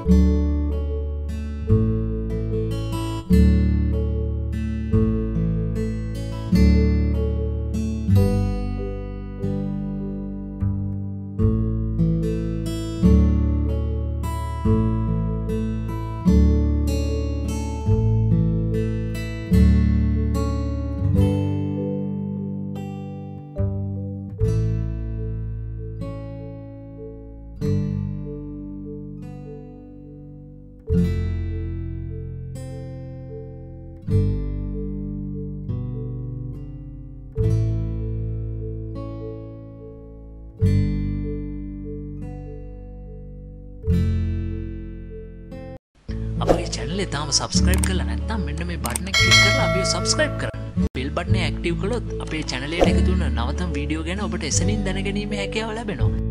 අපේ channel එක තාම subscribe කරලා නැත්නම් මෙන්න මේ button එක click කරලා අපිව subscribe කරන්න. bell button එක active කළොත් අපේ channel එකට එකතු වෙන නවතම වීඩියෝ ගැන ඔබට එසනින් දැනගැනීමේ හැකියාව ලැබෙනවා.